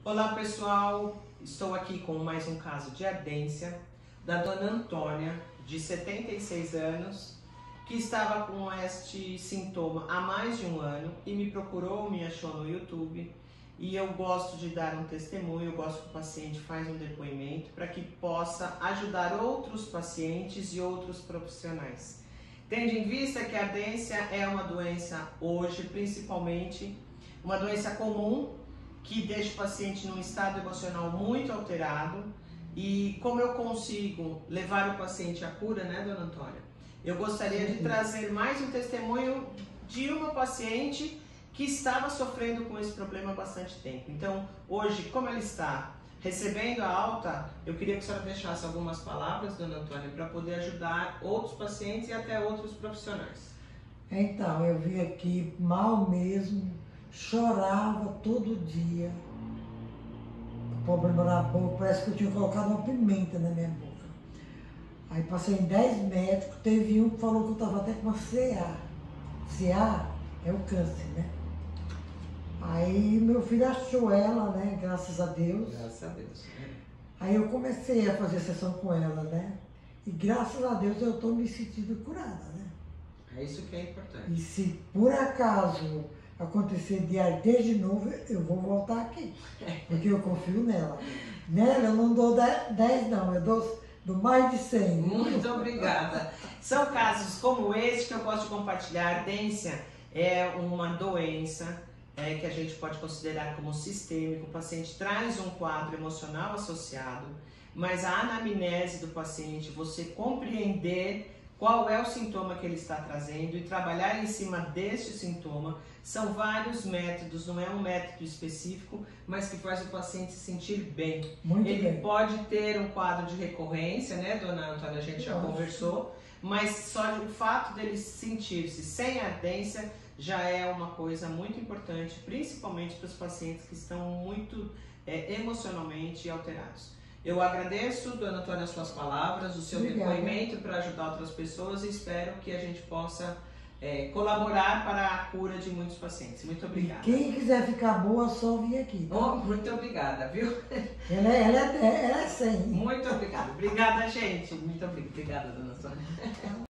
Olá pessoal, estou aqui com mais um caso de ardência da dona Antônia, de 76 anos, que estava com este sintoma há mais de um ano e me procurou, me achou no YouTube, e eu gosto de dar um testemunho, eu gosto que o paciente faz um depoimento para que possa ajudar outros pacientes e outros profissionais. Tendo em vista que a ardência é uma doença hoje, principalmente uma doença comum, que deixa o paciente num estado emocional muito alterado. E como eu consigo levar o paciente à cura, né, dona Antônia? Eu gostaria de trazer mais um testemunho de uma paciente que estava sofrendo com esse problema há bastante tempo. Então, hoje, como ela está recebendo a alta, eu queria que a senhora deixasse algumas palavras, dona Antônia, para poder ajudar outros pacientes e até outros profissionais. Então, eu vim aqui mal mesmo, chorava todo dia. O problema na boca, parece que eu tinha colocado uma pimenta na minha boca. Aí passei em 10 médicos, teve um que falou que eu estava até com uma CA. CA é o câncer, né? Aí meu filho achou ela, né? Graças a Deus. Graças a Deus. Aí eu comecei a fazer sessão com ela, né? E graças a Deus eu estou me sentindo curada, né? É isso que é importante. E se por acaso acontecer de arder de novo, eu vou voltar aqui. Porque eu confio nela. Nela eu não dou 10 não, eu dou mais de 100. Muito obrigada. São casos como esse que eu gosto de compartilhar. A ardência é uma doença que a gente pode considerar como sistêmico. O paciente traz um quadro emocional associado, mas a anamnese do paciente, você compreender qual é o sintoma que ele está trazendo e trabalhar em cima deste sintoma, são vários métodos, não é um método específico, mas que faz o paciente se sentir bem. Muito ele bem. pode ter um quadro de recorrência, né, dona Antônia, a gente já conversou, mas só o fato dele sentir-se sem ardência já é uma coisa muito importante, principalmente para os pacientes que estão muito emocionalmente alterados. Eu agradeço, dona Antônia, as suas palavras, o seu depoimento para ajudar outras pessoas e espero que a gente possa colaborar para a cura de muitos pacientes. Muito obrigada. E quem quiser ficar boa, só vir aqui. Tá? Oh, muito obrigada, viu? Ela é 100. Muito obrigada. Obrigada, gente. Muito obrigada, dona Antônia.